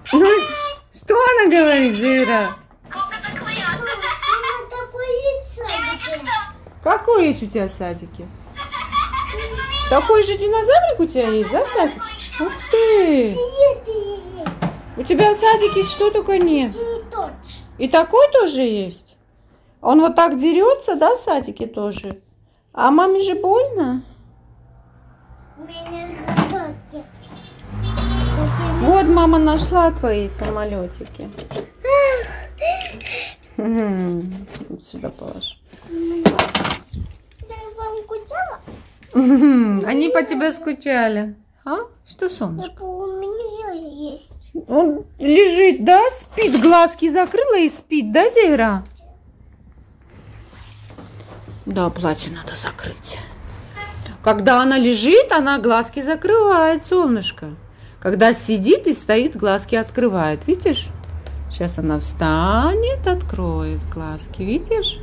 Ну, что она говорит, Зира? Какой есть у тебя в садике? Такой же динозаврик у тебя есть, да, в садике? Ух ты! У тебя в садике что только нет? И такой тоже есть? Он вот так дерется, да, в садике тоже? А маме же больно? Вот мама нашла твои самолетики. Вот сюда положу. Они по тебе скучали. А? Что, солнышко? У меня есть. Он лежит, да? Спит. Глазки закрыла и спит, да, Зейра? Да, платье надо закрыть. Когда она лежит, она глазки закрывает, солнышко. Когда сидит и стоит, глазки открывает. Видишь? Сейчас она встанет, откроет глазки. Видишь?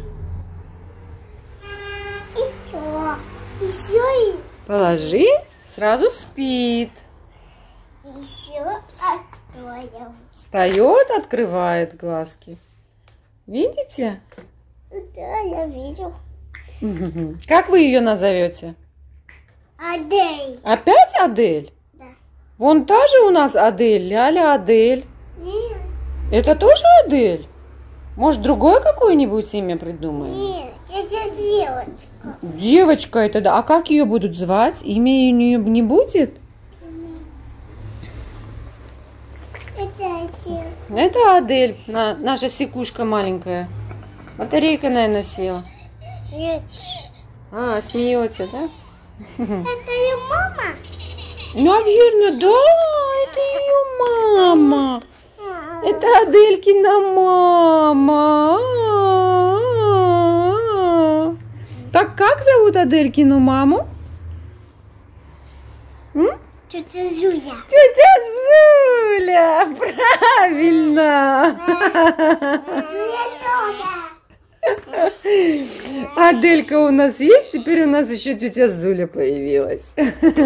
Еще. Положи, сразу спит. Еще откроем. Встает, открывает глазки. Видите? Да, я вижу. Как вы ее назовете? Адель. Опять Адель? Да. Вон та же у нас Адель, Ляля Адель. Нет. Это тоже Адель? Может, другое какое-нибудь имя придумаем? Нет, это девочка. Девочка это, да. А как ее будут звать? Имя у нее не будет? Это Адель. Это Адель, наша секушка маленькая. Батарейка, наверное, села. Нет. А, смеете, да? Это ее мама? Наверное, да, это ее мама. Это Аделькина мама. Так как зовут Аделькину маму? Тетя Зуля. Тетя Зуля, правильно. Аделька у нас есть, теперь у нас еще тетя Зуля появилась.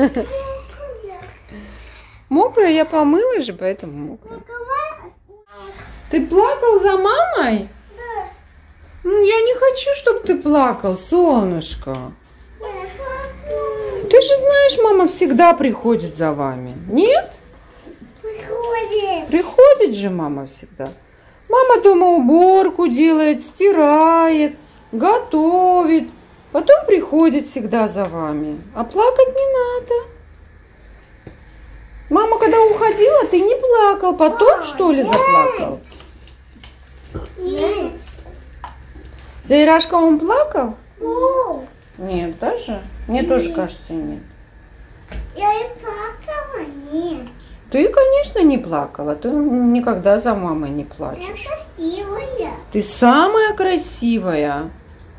Мокрая, я помыла же, поэтому мокрая. Ты плакал за мамой? Да. Ну, я не хочу, чтобы ты плакал, солнышко. Ты же знаешь, мама всегда приходит за вами. Нет? Приходит. Приходит же мама всегда. Мама дома уборку делает, стирает, готовит. Потом приходит всегда за вами. А плакать не надо. Мама, когда уходила, ты не плакал. Потом, что ли, заплакал? Нет. Зайрашка, он плакал? О, Нет, даже? Мне тоже кажется, нет. я и плакала. Нет. Ты, конечно, не плакала. Ты никогда за мамой не Я плачешь. красивая. Ты самая красивая.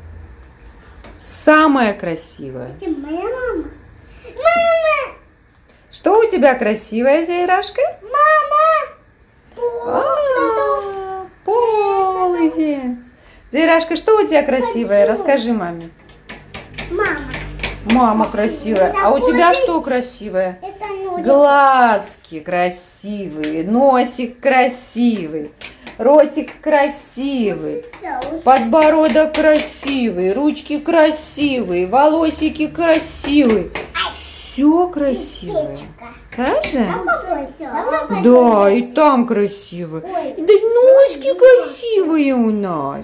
Самая красивая. Это моя мама. Мама! Что у тебя красивая, Зайрашка? Мама! Молодец. Зайрашка, что у тебя красивое? Расскажи маме. Мама. Мама красивая. А у тебя что красивое? Это ночь. Глазки красивые, носик красивый, ротик красивый, подбородок красивый, ручки красивые, волосики красивые. Все красивое. Даже? Да, и там красиво. Да и ножки красивые у нас.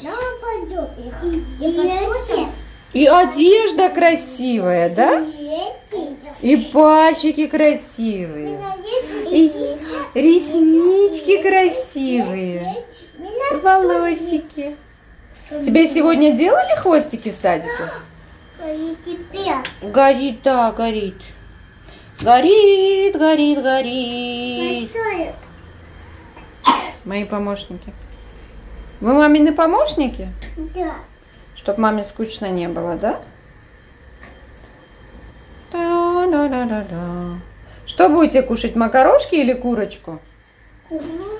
И одежда красивая, да? И пальчики красивые. И реснички красивые. И волосики. Тебе сегодня делали хвостики в садике? Горит, да, горит. Горит, горит, горит. Мои помощники. Вы мамины помощники? Да. Чтоб маме скучно не было, да? Да-да-да-да-да. Что будете кушать, макарошки или курочку? Нет,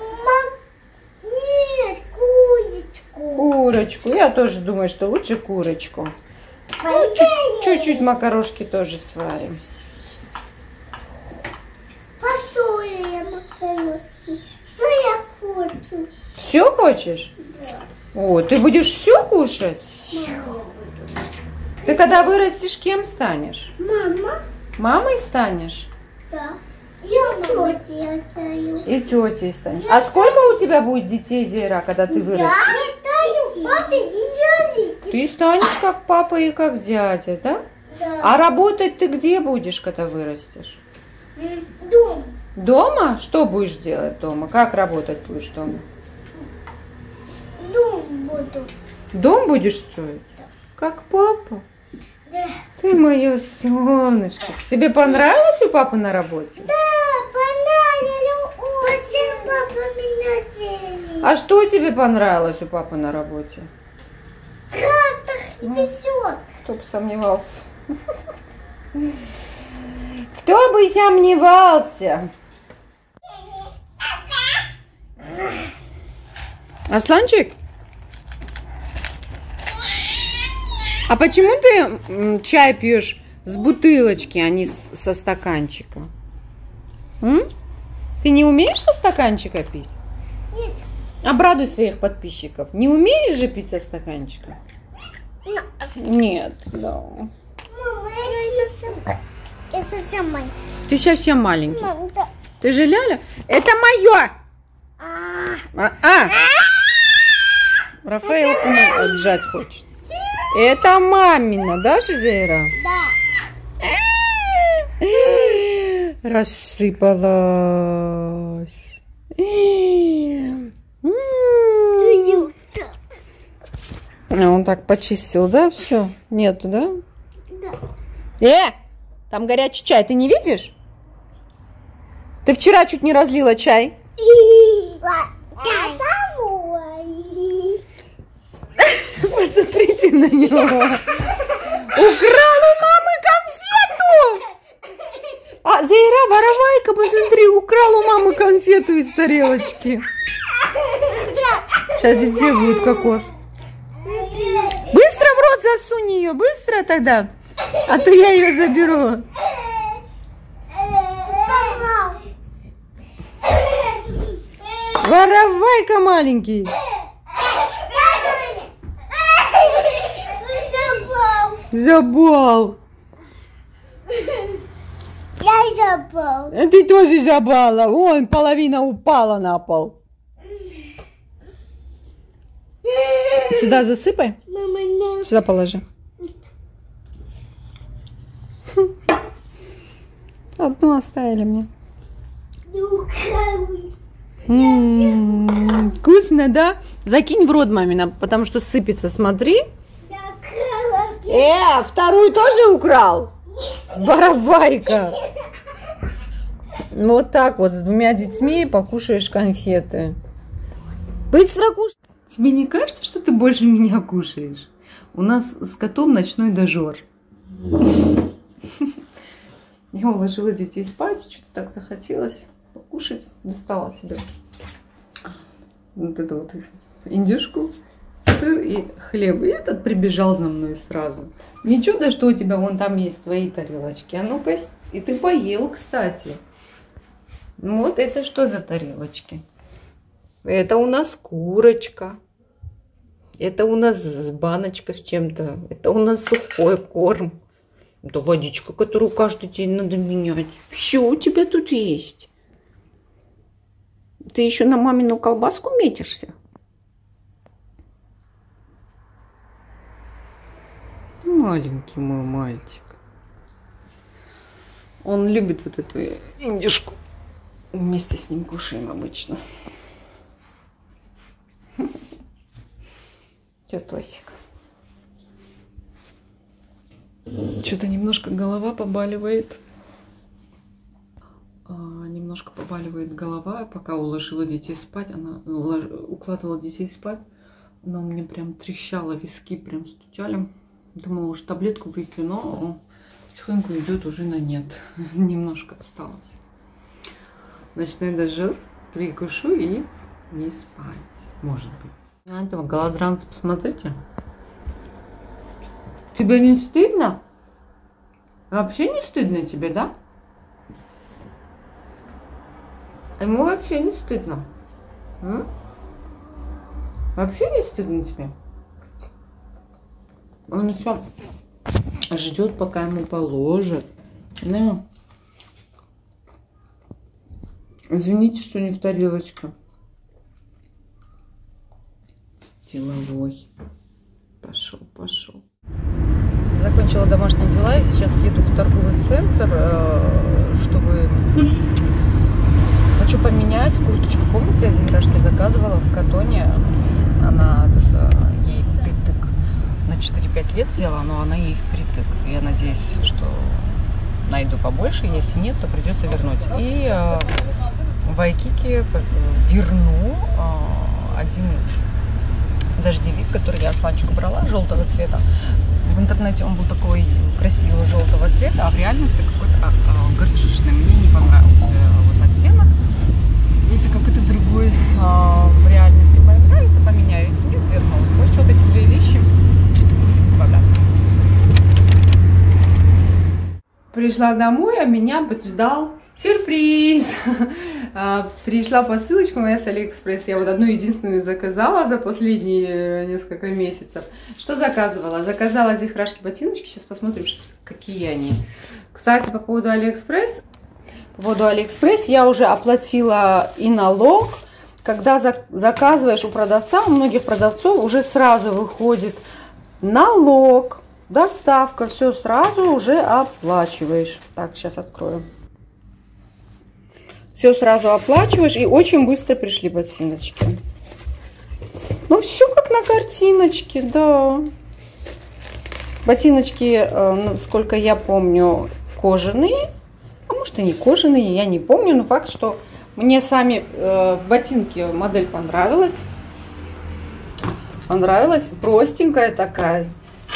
курочку. Курочку. Я тоже думаю, что лучше курочку. Чуть-чуть макарошки тоже сварим. Посолим макарошки. Что хочешь? О, ты будешь все кушать? Ты когда вырастешь, кем станешь? Мама. Мамой станешь? Да. Я тетя стою. И тетей станешь. А сколько у тебя будет детей, Зейра, когда ты вырастешь? Я стою папе и дяде. Ты станешь как папа и как дядя, да? Да. А работать ты где будешь, когда вырастешь? Дом. Дома? Что будешь делать дома? Как работать будешь дома? Дом буду. Дом будешь строить? Как папа? Да. Ты мое солнышко. Тебе понравилось у папы на работе? Да, понравилось. Спасибо, папа, меня делает. А что тебе понравилось у папы на работе? Как везет. Кто бы сомневался? Кто бы сомневался? Асланчик? А почему ты чай пьешь с бутылочки, а не со стаканчика? Ты не умеешь со стаканчика пить? Нет. Обрадуй своих подписчиков. Не умеешь же пить со стаканчика? Нет, да. Мама, я совсем маленький. Ты совсем маленький. Мам, да. Ты же Ляля? Это мое! Рафаэлку отжать хочет. Это мамина, да, Шизейра? Да. Рассыпалась. Он так почистил, да, все? Нету, да? Да. Там горячий чай, ты не видишь? Ты вчера чуть не разлила чай. Посмотрите на него. Украл у мамы конфету! А, Зейра, воровайка, посмотри, украл у мамы конфету из тарелочки. Сейчас везде будет кокос. Быстро в рот засунь ее, быстро тогда. А то я ее заберу. Воровайка маленький. Забыл. Я забыл. Ты тоже забыла. Вон, половина упала на пол. Сюда засыпай. Мама, Сюда положи. Одну оставили мне. Вкусно, да? Закинь в рот мамина, потому что сыпется, смотри. Вторую тоже украл? Воровайка. Вот так вот, с двумя детьми покушаешь конфеты. Быстро кушай. Тебе не кажется, что ты больше меня кушаешь? У нас с котом ночной дожор. Я уложила детей спать, что-то так захотелось покушать. Достала себе вот эту вот индюшку, сыр и хлеб. И этот прибежал за мной сразу. Не чудо, что у тебя вон там есть твои тарелочки. А ну-ка, и ты поел, кстати. Вот это что за тарелочки? Это у нас курочка. Это у нас баночка с чем-то. Это у нас сухой корм. Это водичка, которую каждый день надо менять. Все у тебя тут есть. Ты еще на мамину колбаску метишься? Маленький мой мальчик. Он любит вот эту индюшку. Вместе с ним кушаем обычно. Тетосик. Что-то немножко голова побаливает. Немножко побаливает голова. Пока уложила детей спать, она укладывала детей спать, она у меня прям трещала, виски прям стучали. Думала, уж таблетку выпью, но потихоньку идет уже на нет. Немножко осталось. Ночной дожор, прикушу и не спать. Может быть. Знаете, голодранцы, посмотрите. Тебе не стыдно? Вообще не стыдно тебе, да? Ему вообще не стыдно. Вообще не стыдно тебе? Он еще ждет, пока ему положат. Ну. Извините, что не в тарелочку. Деловой. Пошел, пошел. Закончила домашние дела и сейчас еду в торговый центр, чтобы... Хочу поменять курточку. Помните, я зиграшки заказывала в Катоне? Она ей впритык. На 4-5 лет взяла, но она ей впритык. Я надеюсь, что найду побольше. Если нет, то придется вернуть. И в Вайкики верну один дождевик, который я с Ланчика брала, желтого цвета. В интернете он был такой красивого желтого цвета, а в реальности какой-то горчичный. Мне не понравился вот оттенок. Если какой-то другой в реальности понравится, поменяю. Если нет, верну. То есть вот эти две вещи избавляться. Пришла домой, а меня поджидал сюрприз. Пришла посылочка моя с Алиэкспресс. Я вот одну единственную заказала за последние несколько месяцев. Что заказывала? Заказала зихрашки ботиночки. Сейчас посмотрим, какие они. Кстати, по поводу Алиэкспресс. Я уже оплатила и налог. Когда заказываешь у продавца, у многих продавцов уже сразу выходит налог, доставка, все сразу уже оплачиваешь. Так, сейчас открою. Все сразу оплачиваешь, и очень быстро пришли ботиночки. Ну, все как на картиночке, да. Ботиночки, насколько я помню, кожаные. А может и не кожаные, я не помню. Но факт, что мне сами ботинки, модель понравилась. Понравилась. Простенькая такая.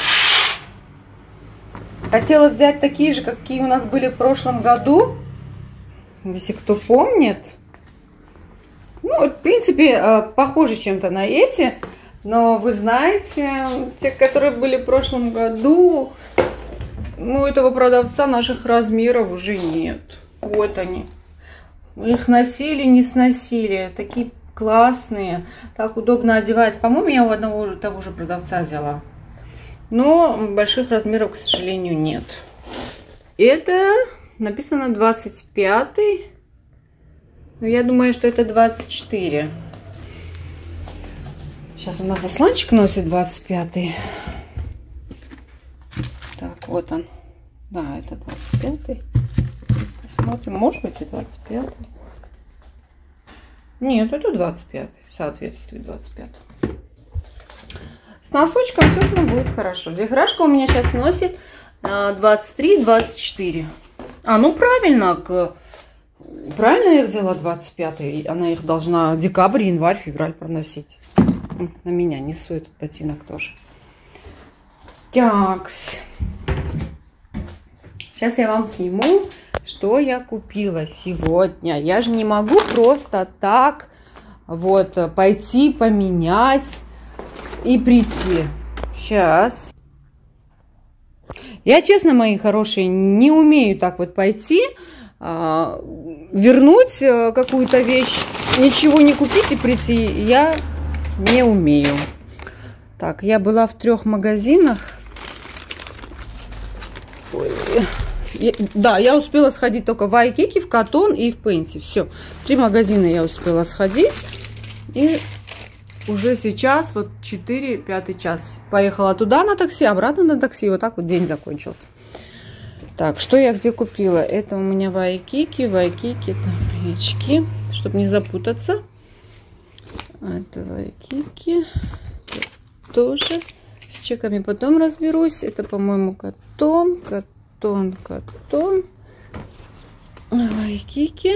Хотела взять такие же, какие у нас были в прошлом году. Если кто помнит. Ну, в принципе, похожи чем-то на эти. Но вы знаете, те, которые были в прошлом году, ну, этого продавца наших размеров уже нет. Вот они. Их носили, не сносили. Такие классные. Так удобно одевать. По-моему, я у одного того же продавца взяла. Но больших размеров, к сожалению, нет. Это... Написано 25-й. Но я думаю, что это 24. Сейчас у нас засланчик носит 25-й. Так, вот он. Да, это 25-й. Посмотрим. Может быть и 25-й. Нет, это 25-й. Соответствует 25-й. С носочком все будет хорошо. Зиграшка у меня сейчас носит 23-24. А, ну правильно, правильно я взяла 25-й. Она их должна декабрь, январь, февраль проносить. На меня несу этот ботинок тоже. Так. Сейчас я вам сниму, что я купила сегодня. Я же не могу просто так вот пойти поменять и прийти. Сейчас. Я, честно, мои хорошие, не умею так вот пойти, вернуть какую-то вещь, ничего не купить и прийти. Я не умею. Так, я была в 3 магазинах. Ой. Да, я успела сходить только в Вайкики, в Катон и в Пенти. Все, 3 магазина я успела сходить. И уже сейчас, вот 4-5 час, поехала туда на такси, обратно на такси. И вот так вот день закончился. Так, что я где купила? Это у меня Вайкики, это очки, чтобы не запутаться. Это Вайкики. Тоже. С чеками потом разберусь. Это, по-моему, Катон. Вайкики.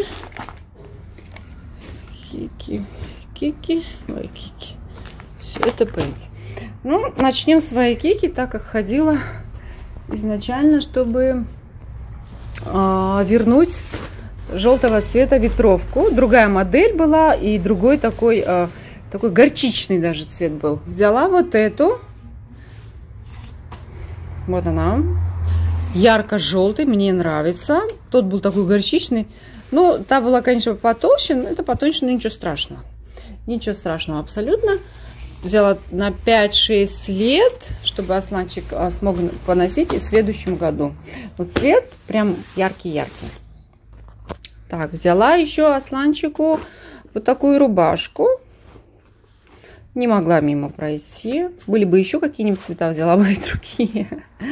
Вайкики. Все, это Пенти. Ну, начнем с Вайкики, так как ходила изначально, чтобы вернуть желтого цвета ветровку. Другая модель была и другой такой горчичный даже цвет был. Взяла вот эту. Вот она. Ярко-желтый, мне нравится. Тот был такой горчичный. Ну, та была, конечно, потолще, но это потоньше, но ничего страшного. Ничего страшного абсолютно. взяла на 5-6 лет, чтобы Асланчик смог поносить и в следующем году. Вот цвет прям яркий-яркий. Так, взяла еще Асланчику вот такую рубашку. Не могла мимо пройти. Были бы еще какие-нибудь цвета, взяла бы и другие.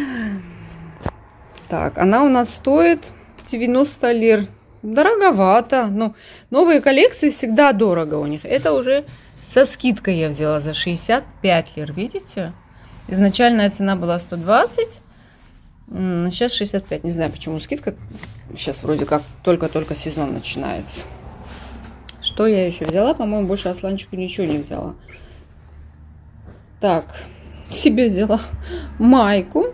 Так, она у нас стоит 90 лир. Дороговато. Но новые коллекции всегда дорого у них. Это уже со скидкой я взяла за 65 лир. Видите? Изначальная цена была 120. Сейчас 65. Не знаю, почему скидка. Сейчас вроде как только-только сезон начинается. Что я еще взяла? По-моему, больше Асланчику ничего не взяла. Так, себе взяла майку.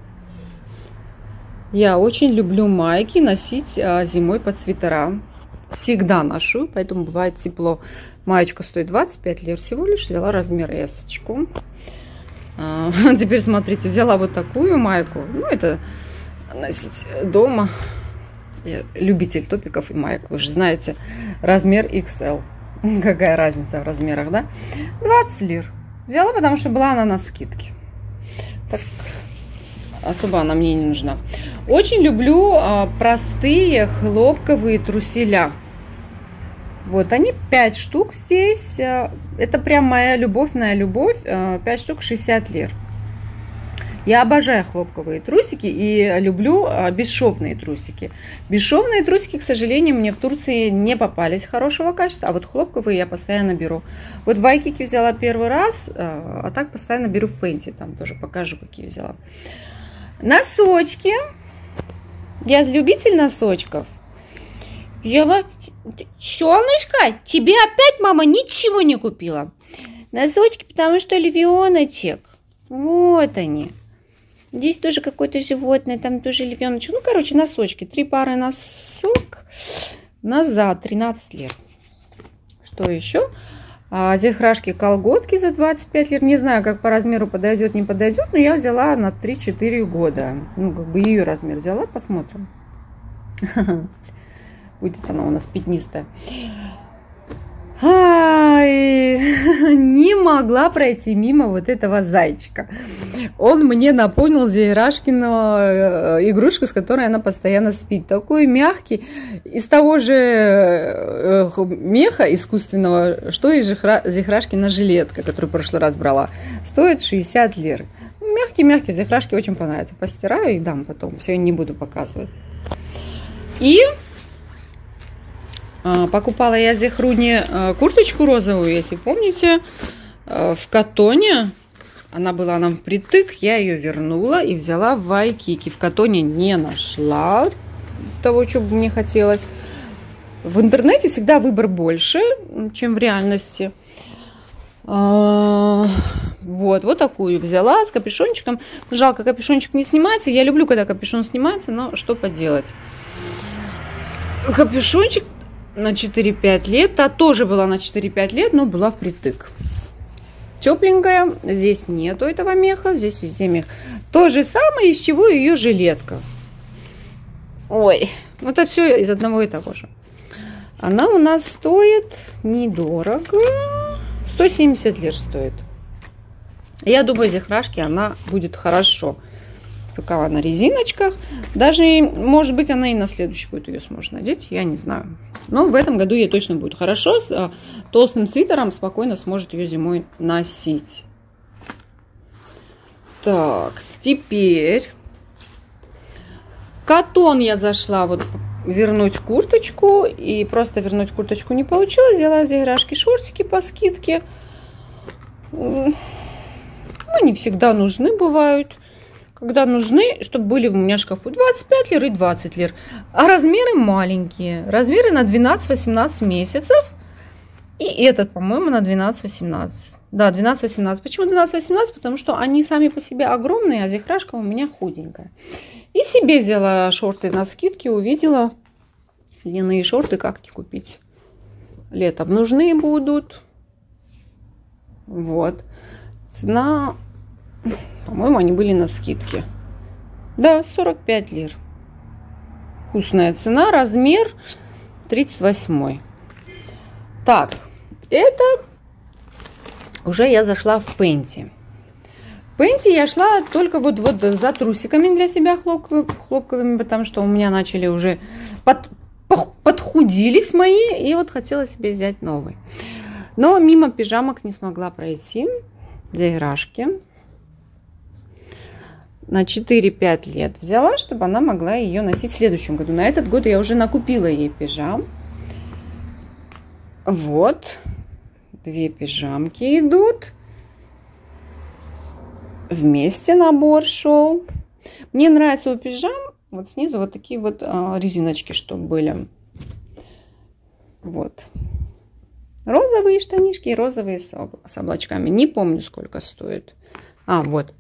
Я очень люблю майки носить зимой под свитера. Всегда ношу, поэтому бывает тепло. Маечка стоит 25 лир. Всего лишь взяла размер S-очку. Теперь смотрите, взяла вот такую майку. Ну, это носить дома. Я любитель топиков и маек. Вы же знаете, размер XL. Какая разница в размерах, да? 20 лир. Взяла, потому что была она на скидке. Так, особо она мне не нужна. Очень люблю простые хлопковые труселя. Вот они 5 штук здесь. Это прям моя любовная любовь. 5 штук 60 лир. Я обожаю хлопковые трусики и люблю бесшовные трусики. Бесшовные трусики, к сожалению, мне в Турции не попались хорошего качества, а вот хлопковые я постоянно беру. Вот в Вайкике взяла первый раз, а так постоянно беру в Пенте. Там тоже покажу, какие взяла. Носочки. Я любитель носочков. Взяла. Солнышко, тебе опять мама ничего не купила? Носочки, потому что львеночек. Вот они. Здесь тоже какое-то животное, там тоже львеночек. Ну, короче, носочки. 3 пары носок. Назад 13 лир. Что еще? Зехрашки колготки за 25 лир. Не знаю, как по размеру подойдет, не подойдет, но я взяла на 3-4 года. Ну, как бы ее размер взяла, посмотрим. Будет она у нас пятнистая. Ай, не могла пройти мимо вот этого зайчика. Он мне напомнил Зехрашкину игрушку, с которой она постоянно спит. Такой мягкий, из того же меха искусственного, что и Зехрашкина жилетка, которую в прошлый раз брала. Стоит 60 лир. Мягкий-мягкий, Зехрашке очень понравится. Постираю и дам потом. Все, не буду показывать. И покупала я Зехруне курточку розовую, если помните, в катоне. Она была нам впритык, я ее вернула и взяла в Вайкике. В катоне не нашла того, что бы мне хотелось. В интернете всегда выбор больше, чем в реальности. Вот такую взяла с капюшончиком. Жалко, капюшончик не снимается. Я люблю, когда капюшон снимается, но что поделать. Капюшончик на 4-5 лет. Та тоже была на 4-5 лет, но была впритык. Тепленькая. Здесь нету этого меха. Здесь везде мех. То же самое, из чего ее жилетка. Ой, это все из одного и того же. Она у нас стоит недорого. 170 лир стоит. Я думаю, Зехрашке она будет хорошо. Рукава на резиночках. Даже, может быть, она и на следующий год ее сможет надеть. Я не знаю. Но в этом году ей точно будет хорошо. С толстым свитером спокойно сможет ее зимой носить. Так, теперь катон я зашла вот вернуть курточку. И просто вернуть курточку не получилось. Взяла Зехрашки шортики по скидке. Они всегда нужны бывают. Когда нужны, чтобы были у меня в шкафу 25 лир и 20 лир. А размеры маленькие. Размеры на 12-18 месяцев. И этот, по-моему, на 12-18. Да, 12-18. Почему 12-18? Потому что они сами по себе огромные, а Зехрашка у меня худенькая. И себе взяла шорты на скидке. Увидела льняные шорты, как их купить. Летом нужны будут. Вот. Цена... По-моему, они были на скидке. Да, 45 лир. Вкусная цена. Размер 38. Так, это уже я зашла в Пенти. В Пенти я шла только вот за трусиками для себя хлопковыми, потому что у меня начали уже подхудились мои, и вот хотела себе взять новый. Но мимо пижамок не смогла пройти. Заирашки. На 4-5 лет взяла, чтобы она могла ее носить в следующем году. На этот год я уже накупила ей пижам. Вот. 2 пижамки идут. Вместе набор шел. Мне нравится у пижам вот снизу вот такие вот резиночки, чтобы были. Вот. Розовые штанишки и розовые с облачками. Не помню, сколько стоит. Вот.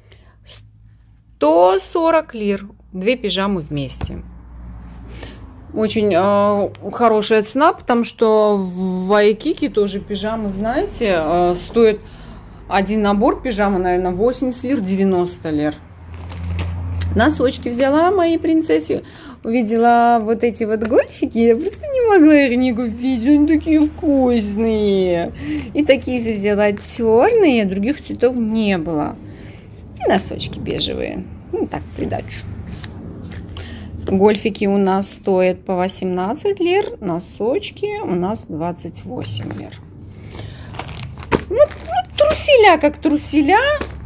140 лир. 2 пижамы вместе. Очень хорошая цена, потому что в Айкике тоже пижамы, знаете, стоит один набор пижамы, наверное, 80 лир, 90 лир. Носочки взяла моей принцессе. Увидела вот эти вот гольфики, я просто не могла их не купить, они такие вкусные. И такие взяла черные, других цветов не было. И носочки бежевые, ну так, в придачу. Гольфики у нас стоят по 18 лир, носочки у нас 28 лир. Вот труселя как труселя.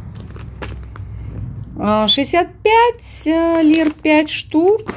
65 лир 5 штук.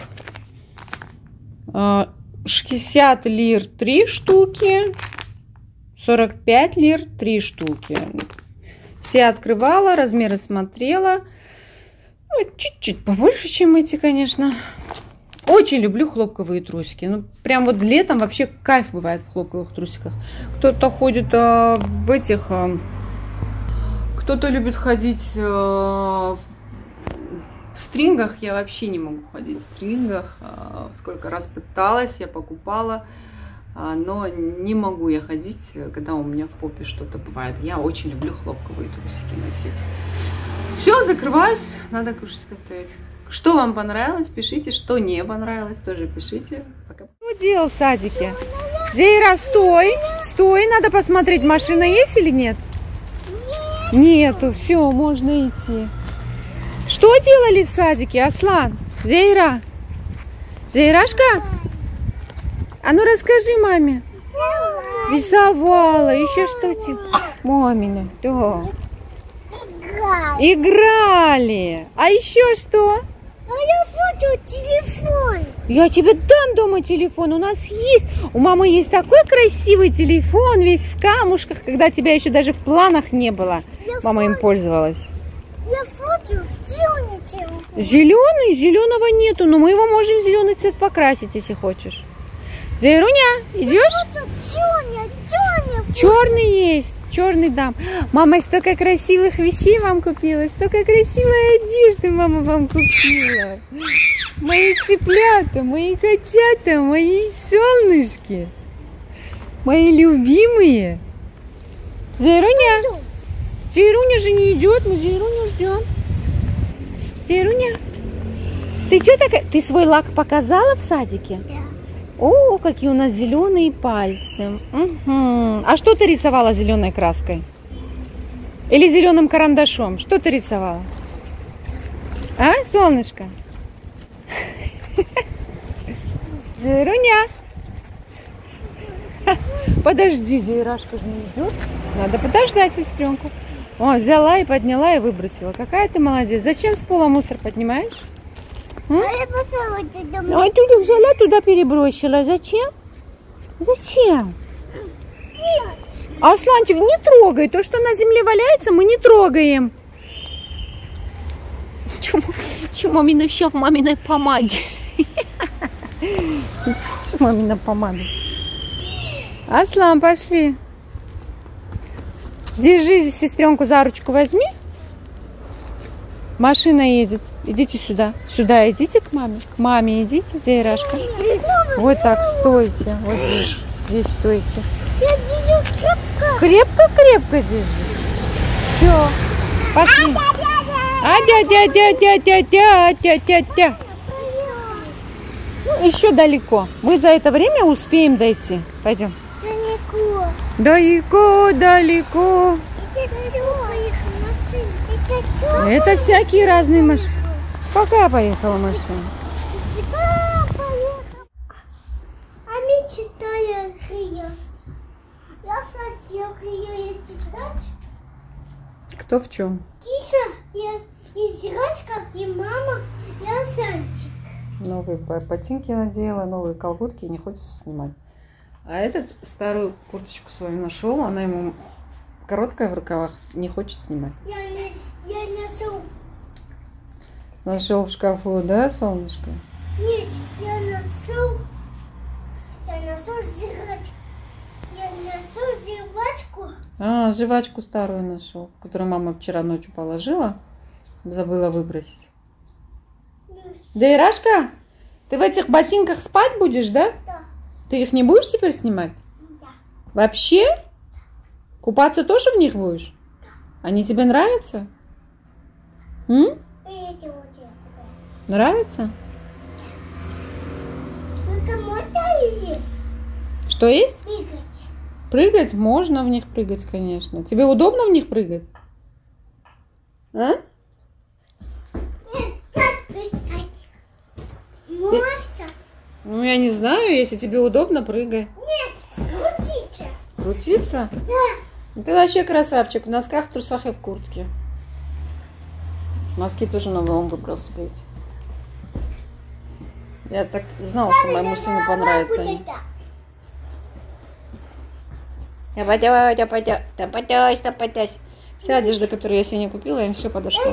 60 лир 3 штуки. 45 лир 3 штуки. Все открывала, размеры смотрела. Чуть-чуть побольше, чем эти, конечно. Очень люблю хлопковые трусики. Ну, прям вот летом вообще кайф бывает в хлопковых трусиках. Кто-то ходит в этих... Кто-то любит ходить в стрингах. Я вообще не могу ходить в стрингах. Сколько раз пыталась, я покупала. Но не могу я ходить, когда у меня в попе что-то бывает. Я очень люблю хлопковые трусики носить. Все, закрываюсь. Надо кушать, готовить. Что вам понравилось, пишите. Что не понравилось, тоже пишите. Пока. Что делал в садике? Зейра, стой. Стой, надо посмотреть, машина есть или нет? Нету, все, можно идти. Что делали в садике, Аслан? Зейра? Зейрашка? А ну расскажи маме. Рисовала. Еще что-то? Мамина, да. Играли. А еще что? Я хочу телефон. Я тебе дам дома телефон. У нас есть. У мамы есть такой красивый телефон, весь в камушках, когда тебя еще даже в планах не было. Мама им пользовалась. Я хочу зеленый телефон. Зеленый? Зеленого нету. Но мы его можем в зеленый цвет покрасить, если хочешь. Зайруня, идешь? Черный есть. Черный дам. Мама столько красивых вещей вам купила. Столько красивой одежды мама вам купила. Мои цыплята, мои котята, мои солнышки. Мои любимые. Зайруня. Зайруня же не идет. Мы Зайруню ждем. Зайруня. Ты что такая? Ты свой лак показала в садике? Да. О, какие у нас зеленые пальцы. Угу. А что ты рисовала зеленой краской? Или зеленым карандашом? Что ты рисовала? А, солнышко? Зайруня. Подожди, Зайрашка же не идет. Надо подождать сестренку. О, взяла и подняла и выбросила. Какая ты молодец. Зачем с пола мусор поднимаешь? А ты взяла, туда перебросила. Зачем? Зачем? Нет. Асланчик, не трогай. То, что на земле валяется, мы не трогаем. Чему мамина все в маминой помаде? Мамина помада. Аслан, пошли. Держи сестренку за ручку, возьми. Машина едет. Идите сюда. Сюда идите к маме. К маме идите, Зайрашка. Вот так, стойте. Вот здесь. Здесь стойте. Крепко-крепко держись. Все. Пошли. А-дя-дя-дя-дя-дя-дя-дя-дя. Ну, еще далеко. Мы за это время успеем дойти. Пойдем. Далеко. Далеко, далеко. Это всякие разные машины. Пока поехала машина. А мы читаем Рия. Я садила Рия читать. Кто в чем? Киса, я и Зирочка, и мама, я Санчик. Новые ботинки надела, новые колготки, не хочется снимать. А этот старую курточку свою нашел, она ему короткая в рукавах, не хочет снимать. Я несу. Нашел в шкафу, да, солнышко? Нет, я несу Зирочку. Я несу Зирочку. А, жвачку старую нашел, которую мама вчера ночью положила, забыла выбросить. Да, Ирашка, ты в этих ботинках спать будешь, да? Да. Ты их не будешь теперь снимать? Да. Вообще? Купаться тоже в них будешь? Они тебе нравятся? М? Нравится? Это можно есть? Что есть? Прыгать. Прыгать? Можно в них прыгать, конечно. Тебе удобно в них прыгать? А? Как прыгать? Можно? Ну, я не знаю, если тебе удобно, прыгай. Нет, крутите. Крутиться? Да. Ты вообще красавчик. В носках, в трусах и в куртке. Носки тоже новые он выбрал себе эти. Я так знала, что моему сыну понравятся они. Вся одежда, которую я сегодня купила, им все подошло.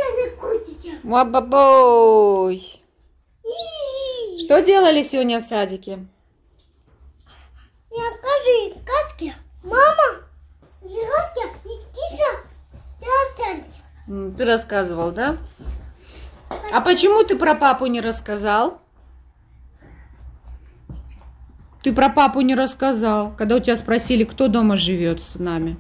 Бабабой! Что делали сегодня в садике? Я кажу, Катьке, мама, Зирочка и Киса, я Санчик. Ты рассказывал, да? А почему ты про папу не рассказал? Ты про папу не рассказал, когда у тебя спросили, кто дома живет с нами.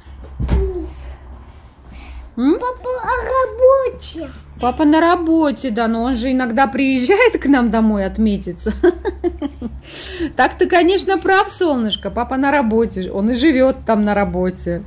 Папа о работе. Папа на работе, да, но он же иногда приезжает к нам домой отметиться. Так ты, конечно, прав, солнышко. Папа на работе, он и живет там на работе.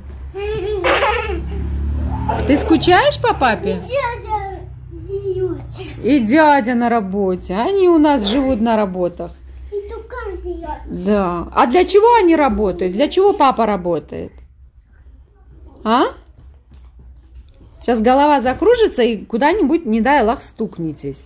Ты скучаешь по папе? Дядя зиёт. И дядя на работе. Они у нас живут на работах. И тукан зиёт. Да. А для чего они работают? Для чего папа работает? А? Сейчас голова закружится и куда-нибудь, не дай Аллах, стукнетесь.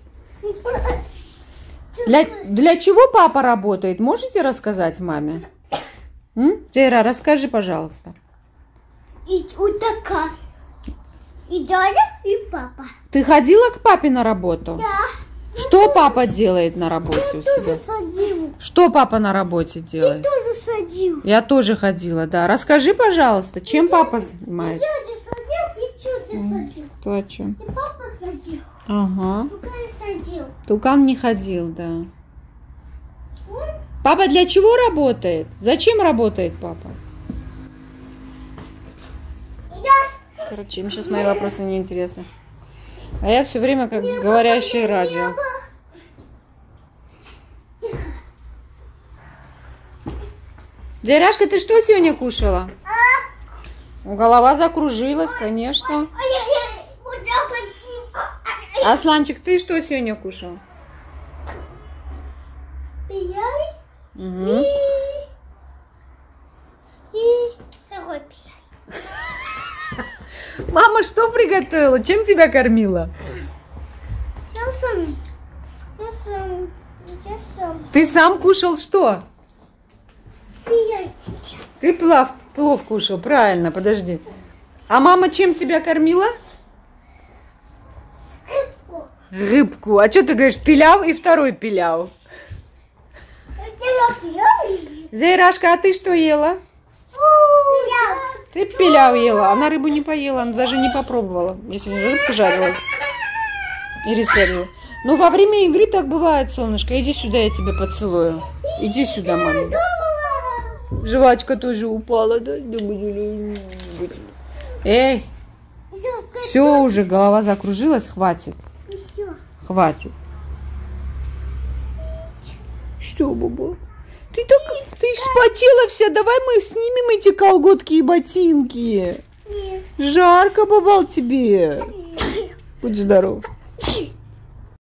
Для чего папа работает? Можете рассказать маме? Тейра, расскажи, пожалуйста. И утака. И дядя, и папа. Ты ходила к папе на работу? Да. Что папа делает на работе у Тоже себя? садил. Что папа на работе делает? Тоже садил. Я тоже ходила, да. Расскажи, пожалуйста, чем папа занимается? Дядя садил, и тетя садил. Кто о чем? И папа садил. Ага. Тукан садил. Тукан не ходил, да. Папа для чего работает? Зачем работает папа? Короче, им сейчас мои вопросы не интересны. А я все время как говорящее радио. Деряшка, ты что сегодня кушала? Голова закружилась, конечно. Асланчик, ты что сегодня кушал? Угу. И такой пияй. Мама что приготовила? Чем тебя кормила? Я сам. Ты сам кушал что? Пиятики. Ты плов кушал, правильно, подожди. А мама чем тебя кормила? Рыбку. Рыбку. А что ты говоришь, пиляв и второй пиляв? Это я пияй. Зайрашка, а ты что ела? Ты пиляв ела, она рыбу не поела, она даже не попробовала. Я сегодня рыбку жарила и рис варила. Ну, во время игры так бывает, солнышко. Иди сюда, я тебя поцелую. Иди сюда, мама. Жвачка тоже упала, да? Эй, все уже, голова закружилась, хватит. Хватит. Что, Буба? Ты так... Ты ж спотела вся, давай мы снимем эти колготки и ботинки. Нет. Жарко, Бабал, тебе. Будь здоров.